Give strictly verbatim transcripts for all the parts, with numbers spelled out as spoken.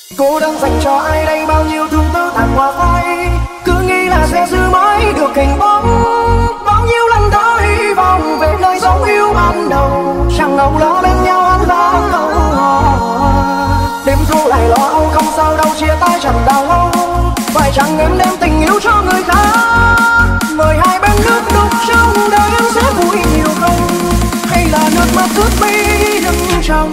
Cô đang dành cho ai đây bao nhiêu thương tư tàn hoa phai, cứ nghĩ là sẽ giữ mãi được hình bóng. Bao nhiêu lần thở hy vọng về nơi dấu yêu ban đầu, chẳng ngầu lo bên nhau ăn lá câu hò. Đêm thu lại lo âu không sao đâu, chia tay chẳng đau lâu. Phải chẳng em đem tình yêu cho người khác, mời hai bên nước đục trong đời em sẽ vui nhiều không, hay là nước mắt ướt mi đừng trong.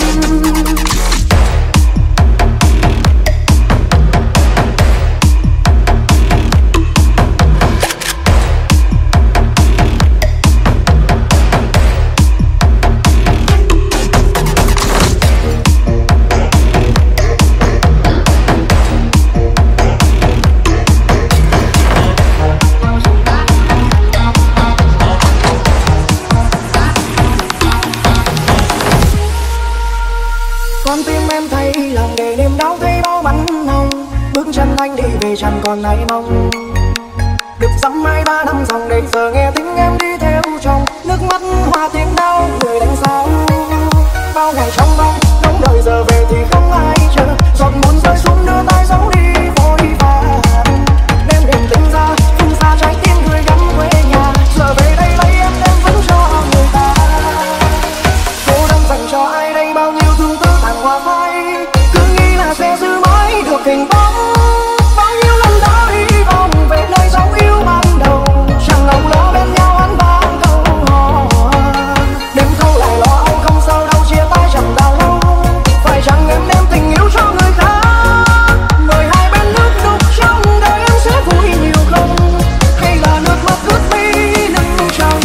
Con tim em thấy lòng để niềm đau thấy bao bắn hồng, bước chân anh đi về chẳng còn ai mong. Được dăm hai ba năm dòng đây giờ nghe tiếng em đi theo chồng, nước mắt hoa tiếng đau người đánh sao. Bao ngày trong mong đống đời giờ về thì không ai chờ, giọt muốn rơi xuống đưa tay giấu đi vội vã. Đêm đêm tính ra phương xa trái tim người gắn quê nhà, giờ về đây lấy em đem vẫn cho người ta. Cô đang dành cho ai đây bao nhiêu thương tư tàn hoa phai, cứ nghĩ là sẽ giữ mãi được hình bóng. Bao nhiêu lần đã hy vọng về nơi dấu yêu ban đầu, chẳng ngầu lo bên nhau ăn ba câu hò. Đêm thâu lại lo âu không sao đâu, chia tay chẳng đau lâu. Phải chẳng em đem tình yêu cho người khác, mời hai bên nước đục trong đời em sẽ vui nhiều không, hay là nước mắt ướt mi nâng trong.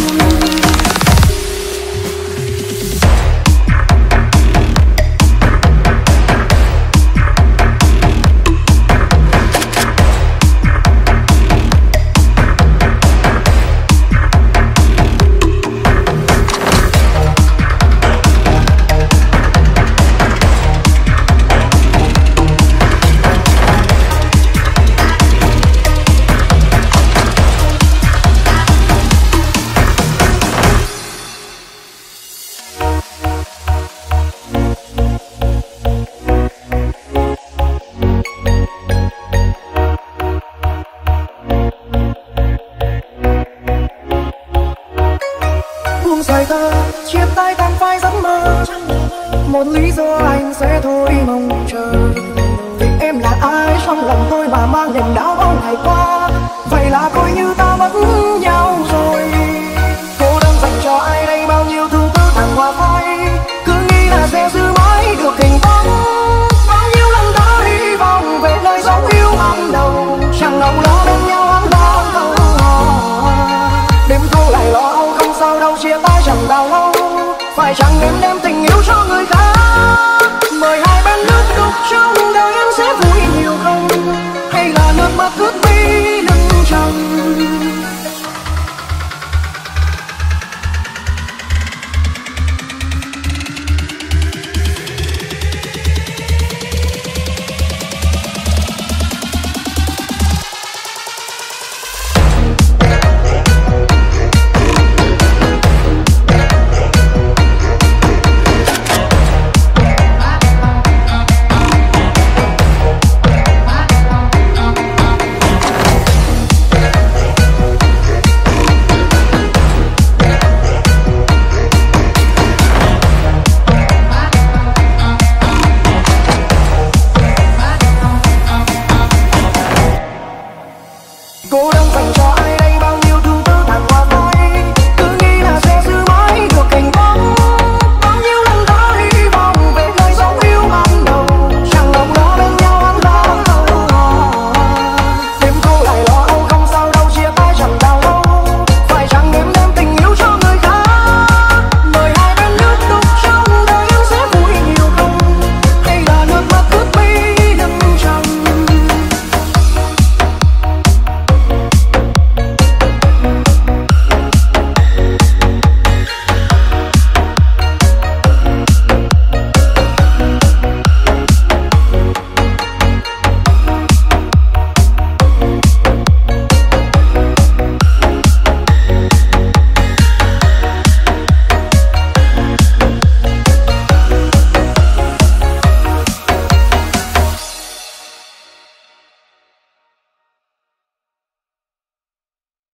Buông rời thơ, chia tay tan phai giấc mơ, một lý do anh sẽ thôi mong chờ. Vì em là ai trong lòng tôi mà mang niềm đau bao ngày qua.